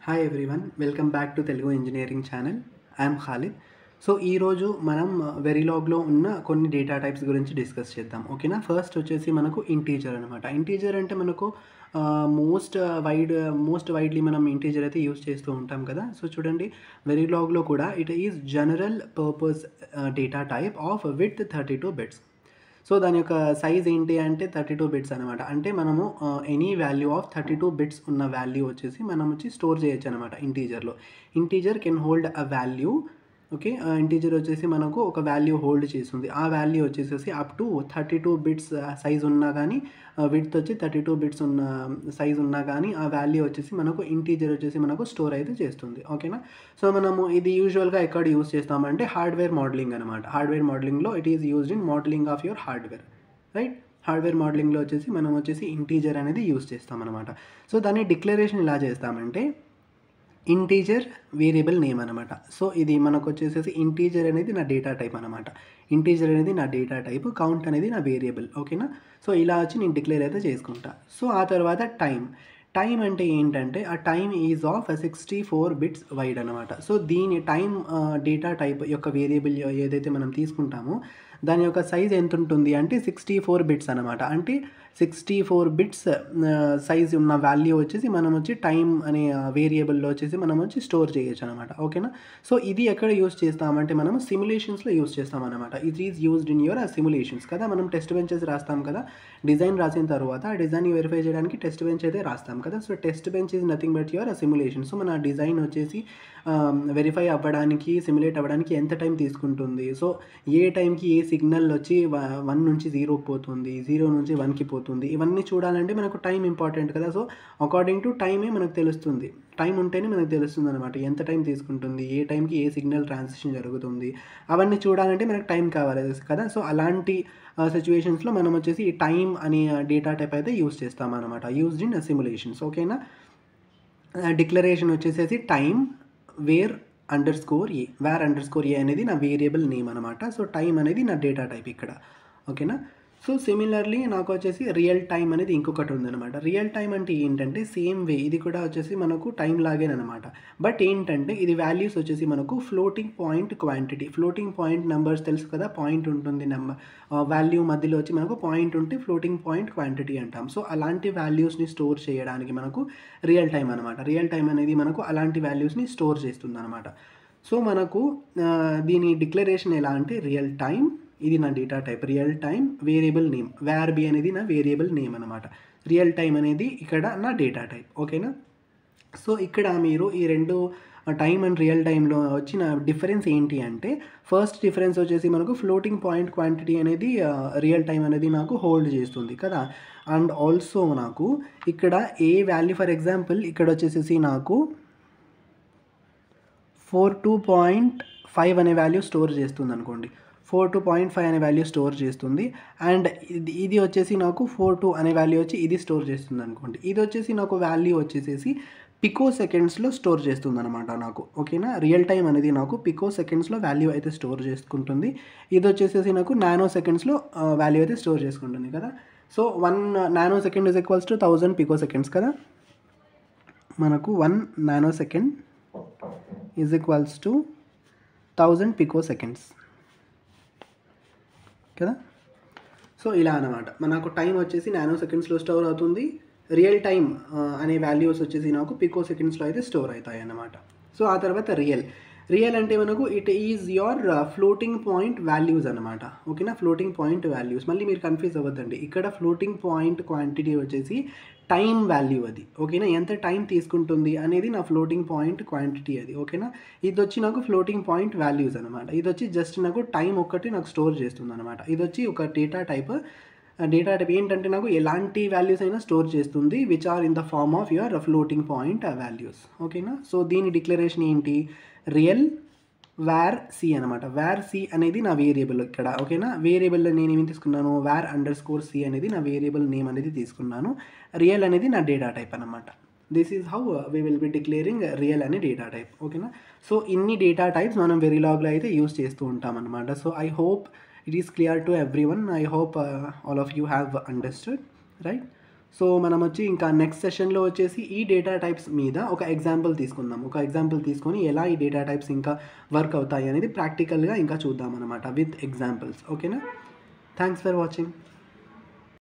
Hi everyone, welcome back to Telugu engineering channel. I'm Khalid. So ఈరోజు మనం వెరీలాగ్లో ఉన్న కొన్ని డేటా టైప్స్ గురించి డిస్కస్ చేద్దాం. ఓకేనా. ఫస్ట్ వచ్చేసి మనకు ఇంటీజర్ అనమాట. ఇంటీజర్ అంటే మనకు మోస్ట్ వైడ్లీ మనం ఇంటీజర్ అయితే యూజ్ చేస్తూ ఉంటాం కదా. సో చూడండి, వెరీలాగ్లో కూడా it is general purpose data type of with 32 bits. So దాని యొక్క సైజ్ ఏంటి అంటే 32 బిట్స్ అనమాట. అంటే మనము ఎనీ వాల్యూ ఆఫ్ 32 బిట్స్ ఉన్న వాల్యూ వచ్చేసి మనం వచ్చి స్టోర్ చేయొచ్చు అనమాట ఇంటీజర్లో. Integer can hold a value. Okay. Integer వచ్చేసి మనకు ఒక వాల్యూ హోల్డ్ చేస్తుంది. ఆ వాల్యూ వచ్చేసేసి అప్ టు 32 బిట్స్ సైజ్ ఉన్నా కానీ, విడ్త్ వచ్చి 32 బిట్స్ ఉన్న సైజ్ ఉన్నా కానీ ఆ వాల్యూ వచ్చేసి మనకు ఇంటీజర్ వచ్చేసి మనకు స్టోర్ అయితే చేస్తుంది. ఓకేనా. సో మనము ఇది యూజువల్గా ఎక్కడ యూజ్ చేస్తామంటే హార్డ్వేర్ మోడలింగ్ అనమాట. హార్డ్వేర్ మోడలింగ్లో it is used in modelling of your hardware, right. Hardware మోడలింగ్లో వచ్చేసి మనం వచ్చేసి ఇంటీజర్ అనేది యూజ్ చేస్తాం అనమాట. సో దాన్ని డిక్లరేషన్ ఎలా చేస్తామంటే ఇంటీజర్ వేరియబుల్ నేమ్ అనమాట. సో ఇది మనకు వచ్చేసేసి ఇంటీజర్ అనేది నా డేటా టైప్ అనమాట. ఇంటీజర్ అనేది నా డేటా టైప్, కౌంట్ అనేది నా వేరియబుల్. ఓకేనా. సో ఇలా వచ్చి నేను డిక్లేర్ అయితే చేసుకుంటా. సో ఆ తర్వాత టైం అంటే ఏంటంటే ఆ time is of 64 bits wide అనమాట. సో దీని టైం డేటా టైప్ యొక్క వేరియబుల్ ఏదైతే మనం తీసుకుంటామో దాని యొక్క సైజ్ ఎంత ఉంటుంది అంటే 64 బిట్స్ అనమాట. అంటే 64 బిట్స్ సైజ్ ఉన్న వాల్యూ వచ్చేసి మనం వచ్చి టైం అనే వేరియబుల్లో వచ్చేసి మనం వచ్చి స్టోర్ చేయొచ్చు అనమాట. ఓకేనా. సో ఇది ఎక్కడ యూస్ చేస్తామంటే మనం సిమ్యులేషన్స్లో యూస్ చేస్తాం అనమాట. It is used in your simulations కదా. మనం టెస్ట్ బెంచెస్ రాస్తాం కదా. డిజైన్ రాసిన తర్వాత ఆ డిజైన్ వెరిఫై చేయడానికి టెస్ట్ బెంచ్ అయితే రాస్తాం కదా. So test bench is nothing but your simulation. So మన డిజైన్ వచ్చేసి వెరిఫై అవ్వడానికి, సిమ్యులేట్ అవ్వడానికి ఎంత టైం తీసుకుంటుంది, సో ఏ టైంకి ఏ సిగ్నల్ వచ్చి 1 నుంచి 0కి పోతుంది, 0 నుంచి 1కి పోతుంది, ఇవన్నీ చూడాలంటే మనకు టైం ఇంపార్టెంట్ కదా. సో అకార్డింగ్ టు టైమే మనకు తెలుస్తుంది. టైం ఉంటేనే మనకు తెలుస్తుంది అనమాట ఎంత టైం తీసుకుంటుంది, ఏ టైంకి ఏ సిగ్నల్ ట్రాన్సిషన్ జరుగుతుంది, అవన్నీ చూడాలంటే మనకు టైం కావాలి కదా. సో అలాంటి సిచ్యువేషన్స్లో మనం వచ్చేసి ఈ టైం అనే డేటా టైప్ అయితే యూజ్ చేస్తాం అనమాట, యూజ్డ్ ఇన్ సిమ్యులేషన్స్. ఓకేనా. డిక్లరేషన్ వచ్చేసేసి time where underscore a అనేది నా వేరియబుల్ నేమ్ అనమాట. సో టైం అనేది నా డేటా టైప్ ఇక్కడ. ఓకేనా. సో సిమిలర్లీ నాకు వచ్చేసి రియల్ టైం అనేది ఇంకొకటి ఉందన్నమాట. రియల్ టైం అంటే ఏంటంటే సేమ్ వే ఇది కూడా వచ్చేసి మనకు టైం లాగేనమాట. బట్ ఏంటంటే ఇది వాల్యూస్ వచ్చేసి మనకు floating point quantity, floating point numbers తెలుసు కదా. పాయింట్ ఉంటుంది, నెంబర్ వాల్యూ మధ్యలో వచ్చి మనకు పాయింట్ ఉంటే ఫ్లోటింగ్ పాయింట్ క్వాంటిటీ అంటాం. సో అలాంటి వాల్యూస్ని స్టోర్ చేయడానికి మనకు రియల్ టైం అనమాట. రియల్ టైం అనేది మనకు అలాంటి వాల్యూస్ని స్టోర్ చేస్తుంది అనమాట. సో మనకు దీని డిక్లరేషన్ ఎలా అంటే రియల్ టైం, ఇది నా data type, real time variable name, where b అనేది నా వేరియబుల్ నేమ్ అనమాట. రియల్ టైం అనేది ఇక్కడ నా డేటా టైప్. ఓకేనా. సో ఇక్కడ మీరు ఈ రెండు టైం అండ్ రియల్ టైంలో వచ్చిన డిఫరెన్స్ ఏంటి అంటే ఫస్ట్ డిఫరెన్స్ వచ్చేసి మనకు ఫ్లోటింగ్ పాయింట్ క్వాంటిటీ అనేది రియల్ టైం అనేది నాకు హోల్డ్ చేస్తుంది కదా. అండ్ ఆల్సో నాకు ఇక్కడ ఏ వాల్యూ, ఫర్ ఎగ్జాంపుల్ ఇక్కడ వచ్చేసేసి నాకు 42.5 అనే వాల్యూ స్టోర్ చేస్తుంది అనుకోండి. 42.5 అనే వాల్యూ స్టోర్ చేస్తుంది. అండ్ ఇది వచ్చేసి నాకు 42 అనే వాల్యూ వచ్చి ఇది స్టోర్ చేస్తుంది అనుకోండి. ఇది వచ్చేసి నాకు వాల్యూ వచ్చేసేసి పికో సెకండ్స్లో స్టోర్ చేస్తుంది అనమాట నాకు. ఓకేనా. రియల్ టైం అనేది నాకు పికో సెకండ్స్లో వాల్యూ అయితే స్టోర్ చేసుకుంటుంది. ఇది వచ్చేసేసి నాకు నానో సెకండ్స్లో వాల్యూ అయితే స్టోర్ చేసుకుంటుంది కదా. So 1 nanosecond is equals to 1000 picoseconds కదా. మనకు 1 nanosecond is equals to 1000 picoseconds కదా. సో ఇలా అనమాట మనకు టైం వచ్చేసి నానో సెకండ్స్లో స్టోర్ అవుతుంది. రియల్ టైం అనే వాల్యూస్ వచ్చేసి నాకు పికో సెకండ్స్లో అయితే స్టోర్ అవుతాయి అన్నమాట. సో ఆ తర్వాత రియల్ అంటే మనకు it is your floating point values అనమాట. ఓకేనా. ఫ్లోటింగ్ పాయింట్ వాల్యూస్, మళ్ళీ మీరు కన్ఫ్యూజ్ అవ్వద్దండి. ఇక్కడ ఫ్లోటింగ్ పాయింట్ క్వాంటిటీ వచ్చేసి టైం వాల్యూ అది. ఓకేనా. ఎంత టైం తీసుకుంటుంది అనేది నా ఫ్లోటింగ్ పాయింట్ క్వాంటిటీ అది. ఓకేనా. ఇది వచ్చి నాకు ఫ్లోటింగ్ పాయింట్ వాల్యూస్ అనమాట. ఇది వచ్చి జస్ట్ నాకు టైం ఒక్కటి నాకు స్టోర్ చేస్తుంది అనమాట. ఇది వచ్చి ఒక డేటా టైప్ ఏంటంటే నాకు ఎలాంటి వాల్యూస్ అయినా స్టోర్ చేస్తుంది which are in the form of your floating point values. ఓకేనా. సో దీని డిక్లరేషన్ ఏంటి, రియల్ వేర్ సి అనమాట. వేర్ సి అనేది నా వేరియబుల్ ఇక్కడ. ఓకేనా. వేరియబుల్లో నేను ఏమి తీసుకున్నాను, వేర్ _c అనేది నా వేరియబుల్ నేమ్ అనేది తీసుకున్నాను. రియల్ అనేది నా డేటా టైప్ అనమాట. This is how we will be declaring real అనే డేటా టైప్. ఓకేనా. సో ఇన్ని డేటా టైప్స్ మనం వెరీలాగ్లో అయితే యూస్ చేస్తూ ఉంటాం అనమాట. So I hope it is clear to everyone. I hope all of you have understood, right? So మనం వచ్చి ఇంకా నెక్స్ట్ సెషన్లో వచ్చేసి ఈ డేటా టైప్స్ మీద ఒక ఎగ్జాంపుల్ తీసుకుందాం. ఒక ఎగ్జాంపుల్ తీసుకొని ఎలా ఈ డేటా టైప్స్ ఇంకా వర్క్ అవుతాయి అనేది ప్రాక్టికల్గా ఇంకా చూద్దాం అనమాట విత్ ఎగ్జాంపుల్స్. ఓకేనా? Thanks for watching.